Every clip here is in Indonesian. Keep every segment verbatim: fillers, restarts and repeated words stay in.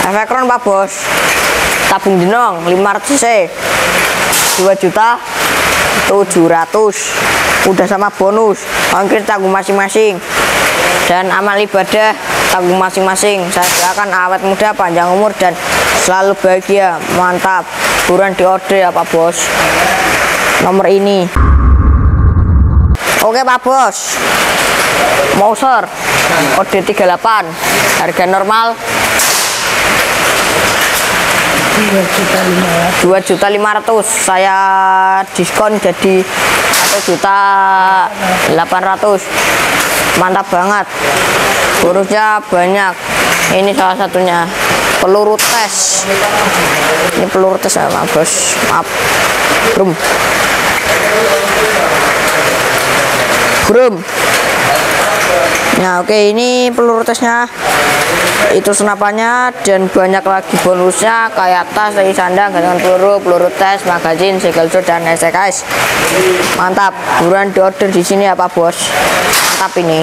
Efekron Pak Bos, tabung jenong lima ratus cc dua juta tujuh ratus, udah sama bonus ongkir tanggung masing-masing dan amal ibadah tanggung masing-masing. Saya doakan awet muda, panjang umur dan selalu bahagia. Mantap, buruan di order ya Pak Bos, nomor ini. Oke Pak Bos, Mouser kode tiga puluh delapan, harga normal dua juta lima ratus, saya diskon jadi satu juta delapan ratus. Mantap banget, bonusnya banyak. Ini salah satunya peluru tes, ini peluru tes ya Pak Bos, maaf brum brum. Nah oke, ini peluru tesnya, itu senapannya, dan banyak lagi bonusnya kayak tas, lagi sandang, gantungan peluru, peluru tes, magazin, segel jod, dan S K S. Mantap, buruan di order di sini ya Pak Bos. Mantap ini.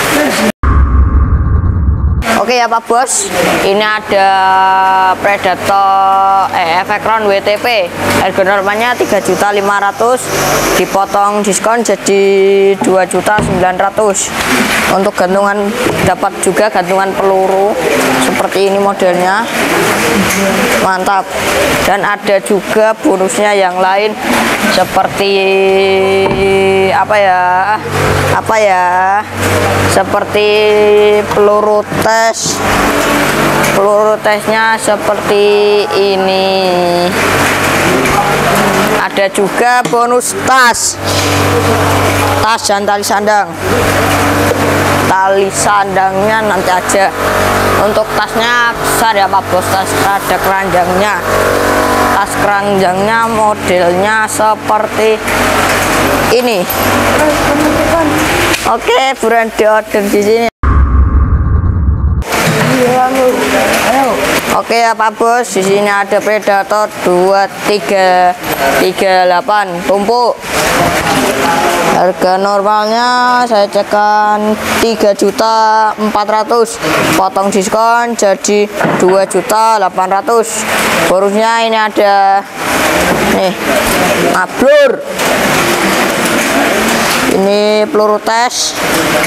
Oke ya Pak Bos, ini ada Predator eh, Efekron W T P, harga normalnya tiga juta lima ratus, dipotong diskon jadi dua juta sembilan ratus. Untuk gantungan dapat juga gantungan peluru seperti ini modelnya, mantap. Dan ada juga bonusnya yang lain seperti apa ya apa ya seperti peluru tes. Peluru tesnya seperti ini. Ada juga bonus tas, tas dan tali sandang. Tali sandangnya nanti aja. Untuk tasnya besar ya Pak Bos, tas ada keranjangnya. Tas keranjangnya modelnya seperti ini. Oke, buruan di order di sini. Oke ya Pak Bos, di sini ada Predator dua tiga tiga delapan tumpuk. Harga normalnya saya cekan tiga juta empat ratus, potong diskon jadi dua juta delapan ratus. Bonusnya ini ada nih, mablur. Ini peluru tes.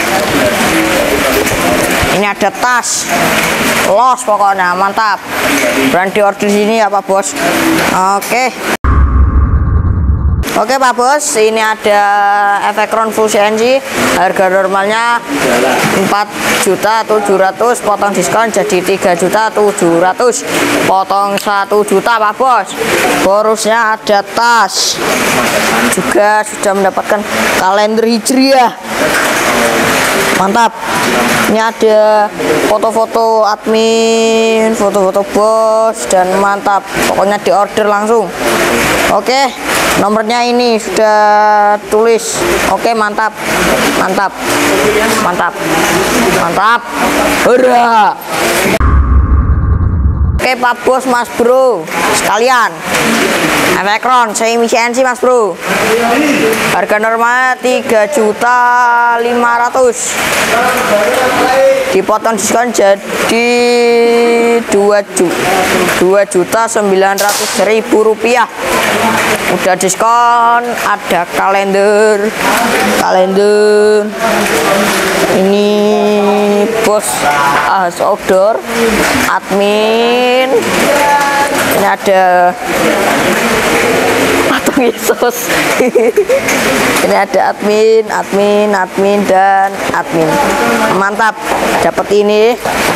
Ini ada tas, los pokoknya mantap. Berani order sini ya Pak Bos. Oke. Oke Pak Bos, ini ada Efekron full C N C, harga normalnya empat juta tujuh ratus, potong diskon jadi tiga juta tujuh ratus, potong satu juta Pak Bos. Bonusnya ada tas, juga sudah mendapatkan kalender hijriah. Mantap. Ini ada foto-foto admin, foto-foto bos, dan mantap. Pokoknya di order langsung. Oke, nomornya ini sudah tulis. Oke, mantap, mantap, mantap, mantap. Hurra! Oke Pak Bos, Mas Bro sekalian, Efekron semi C N C Mas Bro, harga normalnya tiga juta lima ratus, dipotong diskon jadi dua juta sembilan ratus ribu rupiah. Udah diskon, ada kalender kalender ini bos as outdoor admin. Ini ada patung Yesus. Ini ada admin, admin, admin, dan admin. Mantap, dapat ini.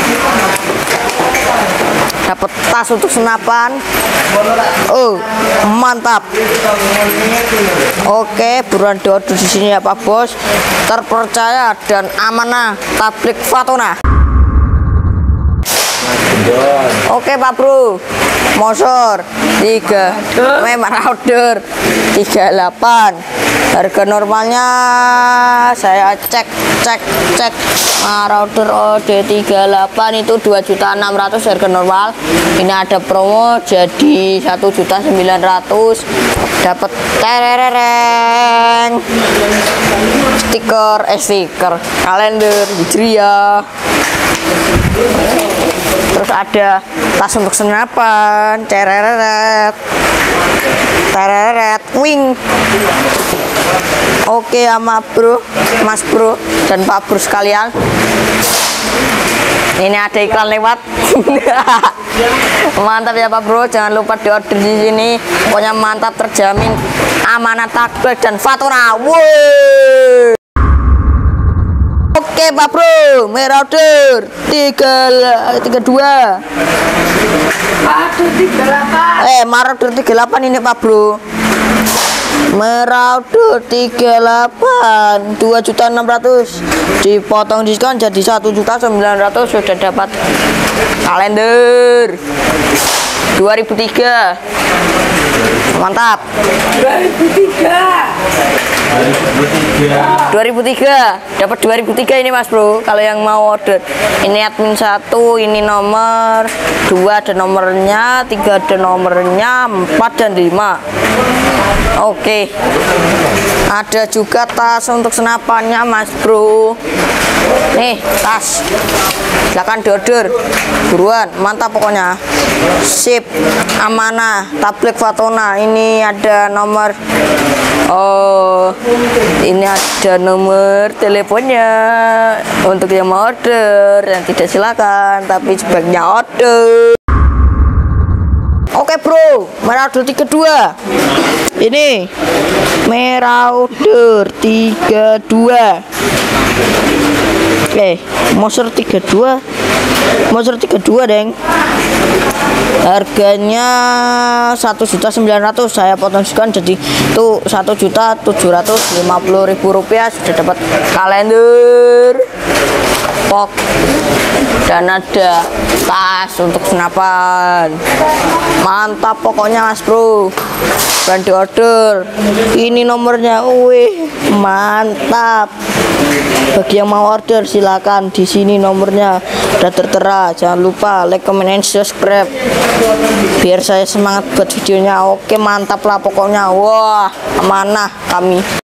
Dapat tas untuk senapan. Oh, mantap. Oke, buruan diorder di sini ya Pak Bos. Terpercaya dan amanah, tablik fatona. Oke Pak Bro, Mouser tiga memang order tiga puluh delapan, harga normalnya saya cek cek cek order order tiga puluh delapan itu dua juta enam ratus harga normal. Ini ada promo jadi satu juta sembilan ratus, dapat terereng stiker eh stiker kalender hijriah. Terus ada tas untuk senapan, cereret, tereret, wing. Oke sama bro, mas bro dan pak bro sekalian. Ini ada iklan lewat. Mantap ya pak bro, jangan lupa diorder di sini. Pokoknya mantap, terjamin amanah, takbir dan fatura. Woi. Oke pak bro, merauder tiga tiga dua. Aduh tiga delapan. Eh marauder tiga delapan ini pak bro. Merauder tiga delapan, dua juta enam ratus, dipotong diskon jadi satu juta sembilan ratus, sudah dapat kalender dua ribu tiga. Mantap. dua ribu tiga. dua ribu tiga dapat dua ribu tiga ini mas bro. Kalau yang mau order, ini admin satu, ini nomor dua ada nomornya, tiga ada nomornya, empat dan lima. Oke, ada juga tas untuk senapannya mas bro. Nih tas, silakan diorder buruan, mantap pokoknya. Sip, amanah, tablet Fatona. Ini ada nomor, oh ini ada nomor teleponnya untuk yang mau order. Yang tidak silakan, tapi sebaiknya order. Oke bro, Merauder tiga dua. Ini Merauder tiga dua. Oke, Moser tiga dua. Moser tiga dua, Deng. Harganya satu juta sembilan ratus, saya potong diskon jadi itu satu juta tujuh ratus lima puluh ribu rupiah. Sudah dapat kalender, pok, dan ada tas untuk senapan. Mantap pokoknya mas bro, dan diorder. Ini nomornya, wih mantap. Bagi yang mau order silakan, di sini nomornya udah tertera. Jangan lupa like, comment, and subscribe biar saya semangat buat videonya. Oke mantap lah pokoknya. Wah amanah kami.